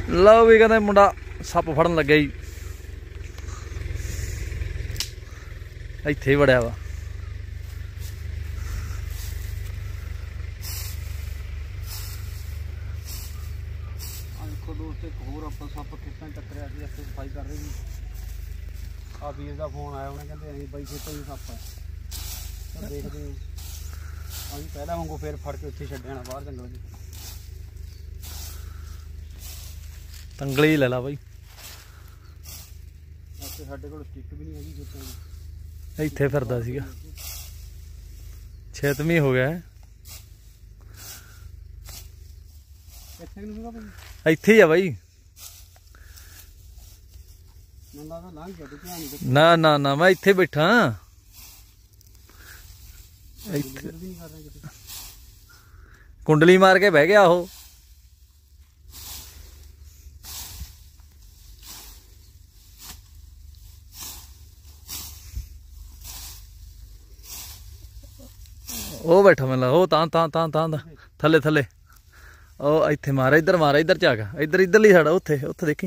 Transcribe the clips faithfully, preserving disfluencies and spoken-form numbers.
ਲਓ ਵੀ ਕਹਿੰਦੇ ਮੁੰਡਾ ਸੱਪ ਫੜਨ ਲੱਗਿਆ ਜੀ। ਇੱਥੇ ਹੀ ਵੜਿਆ ਵਾ। ਦੇਖੋ ਦੋਸਤ ਇੱਕ ਹੋਰ ਆਪਾਂ ਸੱਪ ਖੇਤਾਂ ਟੱਕਰਿਆ ਸੀ, ਇੱਥੇ ਸਫਾਈ ਕਰ ਰਹੇ ਸੀ। ਆ ਵੀਰ ਦਾ ਫੋਨ ਆਇਆ, ਉਹਨੇ ਕਹਿੰਦੇ ਅਸੀਂ ਬਾਈ ਖੇਤਾਂ ਹੀ ਸੱਪ ਹੈ। ਤਾਂ ਦੇਖਦੇ ਹਾਂ ਅਸੀਂ ਪਹਿਲਾਂ ਵਾਂਗੂ ਫਿਰ ਫੜ ਕੇ ਉੱਥੇ ਛੱਡ ਜਾਣਾ ਬਾਹਰ ਜੰਗਲ 'ਚ। ਤੰਗਲੀ ਲੈ ਲਾ ਬਾਈ। ਇੱਥੇ ਸਾਡੇ ਕੋਲ ਸਟਿੱਕ ਵੀ ਨਹੀਂ ਹੈਗੀ ਖੇਤਾਂ ਦੀ। ਇੱਥੇ ਫਿਰਦਾ ਸੀਗਾ, ਛੇਤਵੀਂ ਹੋ ਗਿਆ। ਇੱਥੇ ਨੂੰ ਸੀਗਾ ਭਾਈ, ਇੱਥੇ ਹੀ ਆ ਬਾਈ। ਮੈਨੂੰ ਲੱਗਦਾ ਲੰਘ ਗਿਆ ਤੇ ਧਿਆਨ ਨਹੀਂ ਨਾ ਨਾ ਨਾ ਮੈਂ ਇੱਥੇ ਬੈਠਾ। ਇੱਥੇ ਵੀ ਨਹੀਂ ਕਰ ਰਹੇ ਕਿਤੇ। ਕੁੰਡਲੀ ਮਾਰ ਕੇ ਬਹਿ ਗਿਆ ਉਹ। ਉਹ ਬੈਠਾ ਮੈਨੂੰ ਉਹ ਤਾਂ ਤਾਂ ਤਾਂ ਤਾਂ ਥੱਲੇ ਥੱਲੇ। ਉਹ ਇੱਥੇ ਮਾਰਾ, ਇੱਧਰ ਮਾਰਾ, ਇੱਧਰ ਝਾਕ, ਇੱਧਰ ਇੱਧਰਲੀ ਸਾਡਾ ਉੱਥੇ ਉੱਥੇ ਦੇਖੀ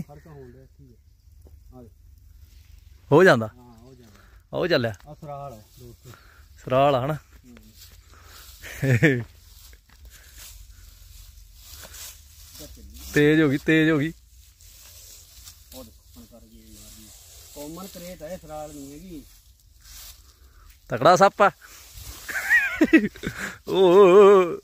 ਹੋ ਜਾਂਦਾ। ਉਹ ਚੱਲਿਆ ਸਰਾਲ ਆ ਹਨਾ। ਤੇਜ਼ ਹੋ ਗਈ, ਤੇਜ਼ ਹੋ ਗਈ। ਕਾਮਨ ਕਰੇਟ ਹੈ, ਸਰਾਲ ਨਹੀਂ ਹੈਗੀ। ਤਕੜਾ ਸੱਪ ਆ। ਓ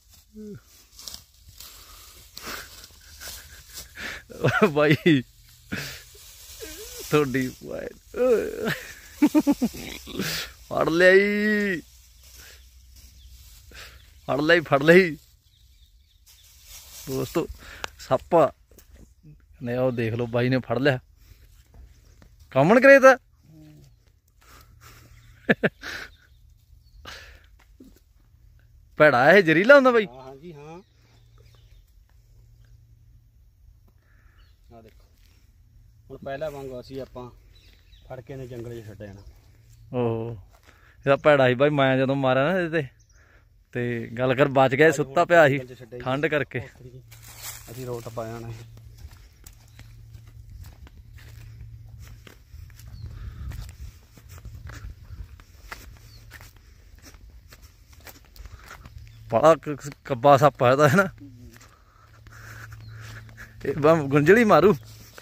ਬਾਈ ਤੁਹਾਡੀ ਫੜ ਲਈ, ਫੜ ਲਈ, ਫੜ ਲਈ ਦੋਸਤੋ ਸੱਪ ਨੇ। ਉਹ ਦੇਖ ਲਓ ਬਾਈ ਨੇ ਫੜ ਲਿਆ। ਕਾਮਨ ਕਰੇਟ ਆ। ਭੈੜਾ ਇਹ ਜ਼ਹਿਰੀਲਾ ਹੁੰਦਾ ਬਾਈ। ਹਾਂ ਜੀ ਹਾਂ। ਆ ਦੇਖੋ ਹੁਣ ਪਹਿਲਾਂ ਵਾਂਗੂ ਅਸੀਂ ਆਪਾਂ ਫੜ ਕੇ ਨੇ ਜੰਗਲ 'ਚ ਛੱਡ ਜਾਣਾ। ਓਹ ਇਹਦਾ ਭੈੜਾ ਸੀ ਬਾਈ। ਮੈਂ ਜਦੋਂ ਮਾਰਿਆ ਨਾ ਇਹਦੇ ਤੇ ਗੱਲ ਕਰ ਬਚ ਗਿਆ, ਸੁੱਤਾ ਪਿਆ ਸੀ ਠੰਡ ਕਰਕੇ। ਅਸੀਂ ਰੋਟ ਪਾ ਜਾਣਾ। ਬੜਾ ਕੱਬਾ ਸੱਪ ਹੈ ਤਾਂ ਹੈ ਨਾ। ਇਹ ਬਮ ਗੁੰਝਲੀ ਮਾਰੂ।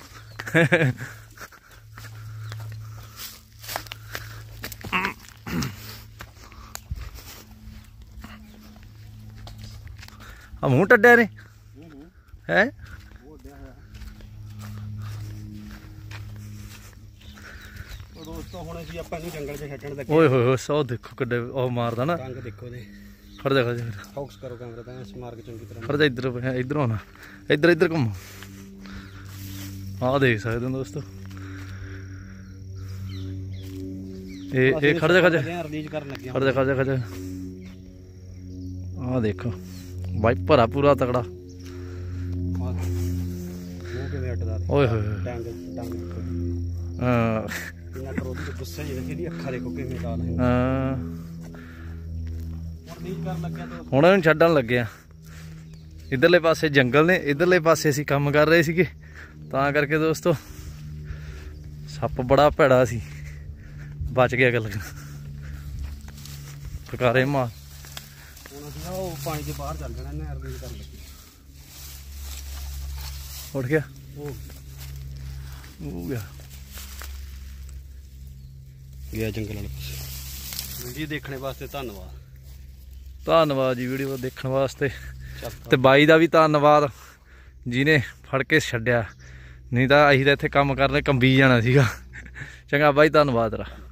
ਆ ਮੂੰਹ ਟੱਡਿਆ ਨੇ ਹੈ। ਦੋਸਤੋ ਹੁਣ ਅਸੀਂ ਆਪਾਂ ਇਹਨੂੰ ਜੰਗਲ 'ਚ ਛੱਡਣ ਲੱਗੇ। ਓਏ ਹੋਏ ਹੋਏ ਸੌ ਦੇਖੋ ਕਿੱਡੇ ਉਹ ਮਾਰਦਾ ਨਾ। ਰੰਗ ਦੇਖੋ ਇਹਦੇ। ਖੜ ਜਾ, ਖੜ ਜਾ, ਫੋਕਸ ਕਰੋ ਕੈਮਰਾ ਤਾਂ ਇਸ ਮਾਰ ਕੇ ਚੰਗੀ ਤਰ੍ਹਾਂ। ਖੜ ਜਾ ਇੱਧਰ, ਇੱਧਰੋਂ ਆਉਣਾ, ਇੱਧਰ ਇੱਧਰ ਘੁੰਮ। ਆਹ ਦੇਖ ਸਕਦੇ ਹੋ ਦੋਸਤੋ। ਇਹ ਇਹ ਖੜ ਜਾ, ਖੜ ਜਾ, ਰਿਲੀਜ਼ ਕਰਨ ਲੱਗੇ। ਖੜ ਜਾ, ਖੜ ਜਾ, ਖੜ ਜਾ। ਆਹ ਦੇਖੋ ਵਾਈਪਰ ਆ ਪੂਰਾ ਤਕੜਾ। ਮੂੰਹ ਕਿਵੇਂ ਅੱਡਦਾ। ਓਏ ਹੋਏ ਟੰਗ ਟੰਗ ਹਾਂ ਇਹਨਾਂ ਕਰੋਦੀ ਤੇ ਗੁੱਸੇ ਜਿਹੇ ਇਹਦੀ ਅੱਖਾਂ ਦੇਖੋ ਕਿਵੇਂ ਲਾਲ ਹੈ। ਹਾਂ ਰਿਲੀਜ਼ ਕਰਨ ਲੱਗਿਆ ਤਾਂ ਹੁਣ ਇਹਨੂੰ ਛੱਡਣ ਲੱਗੇ ਆ। ਇੱਧਰਲੇ ਪਾਸੇ ਜੰਗਲ ਨੇ, ਇੱਧਰਲੇ ਪਾਸੇ ਅਸੀਂ ਕੰਮ ਕਰ ਰਹੇ ਸੀਗੇ ਤਾਂ ਕਰਕੇ ਦੋਸਤੋ ਸੱਪ ਬੜਾ ਭੈੜਾ ਸੀ। ਬਚ ਗਿਆ ਗੱਲ ਟਕਾਰੇ ਮਾਰ। ਹੁਣ ਅਸੀਂ ਨਾ ਉਹ ਪਾਣੀ ਦੇ ਬਾਹਰ ਚੱਲ ਜਾਣਾ। ਇਹਨੇ ਰਿਲੀਜ਼ ਕਰਨ ਲੱਗੇ। ਉੱਠ ਗਿਆ ਉਹ ਉਹ ਗਿਆ ਗਿਆ ਜੰਗਲ ਵਾਲੇ ਪਾਸੇ। ਵੀਡੀਓ ਦੇਖਣ ਵਾਸਤੇ ਧੰਨਵਾਦ। ਧੰਨਵਾਦ ਜੀ ਵੀਡੀਓ ਦੇਖਣ ਵਾਸਤੇ। ਤੇ ਬਾਈ ਦਾ ਵੀ ਧੰਨਵਾਦ ਜਿਹਨੇ ਫੜ ਕੇ ਛੱਡਿਆ, ਨਹੀਂ ਤਾਂ ਅਸੀਂ ਤਾਂ ਇੱਥੇ ਕੰਮ ਕਰਨੇ ਕੰਬੀ ਜਾਣਾ ਸੀਗਾ। ਚੰਗਾ ਬਾਈ ਧੰਨਵਾਦ ਤੇਰਾ।